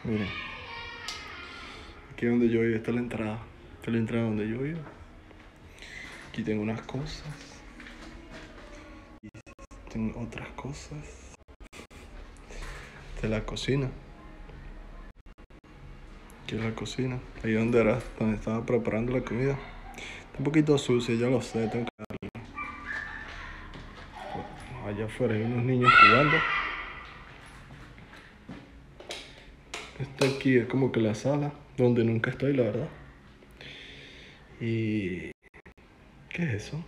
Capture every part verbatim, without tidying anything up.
Miren, aquí donde yo vivo, esta es la entrada. Esta es la entrada donde yo vivo. Aquí tengo unas cosas. Y tengo otras cosas. Esta es la cocina. Aquí es la cocina. Ahí donde era, donde estaba preparando la comida. Está un poquito sucia, ya lo sé, tengo que darle. Allá afuera hay unos niños jugando. Esta aquí es como que la sala, donde nunca estoy, la verdad. Y... ¿qué es eso?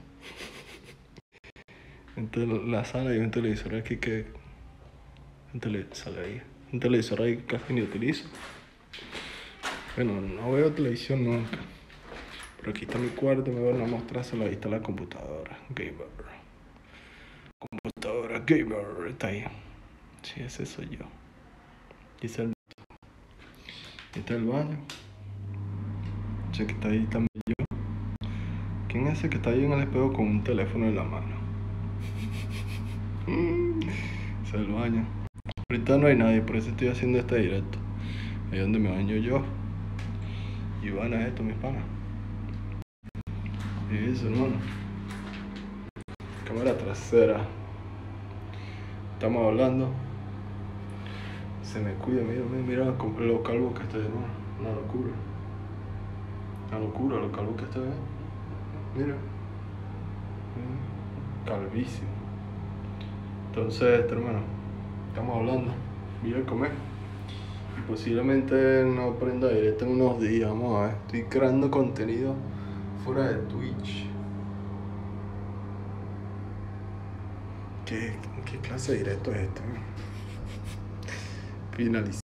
Entonces, la sala hay un televisor aquí que... Un, tele... sale ahí. un televisor ahí que casi ni utilizo. Bueno, no veo televisión nunca. Pero aquí está mi cuarto, me van a mostrárselo. Ahí está la computadora gamer. Computadora gamer, está ahí. Sí, ese soy yo. Aquí está el, aquí está el baño. Ese que está ahí también yo. ¿Quién es ese que está ahí en el espejo con un teléfono en la mano? Ese es el baño. Ahorita no hay nadie, por eso estoy haciendo este directo. Ahí donde me baño yo. Y van a esto, mis panas. Y eso, hermano. Cámara trasera. Estamos hablando. Se me cuida, mira, mira, mira lo calvo que estoy, hermano. Una locura. Una locura lo calvo que estoy. Mira. Calvísimo. Entonces, este, hermano, estamos hablando. Voy a comer. Y posiblemente no prenda directo en unos días. Vamos a ver. Estoy creando contenido fuera de Twitch. ¿Qué, qué clase de directo es este? Finalizar.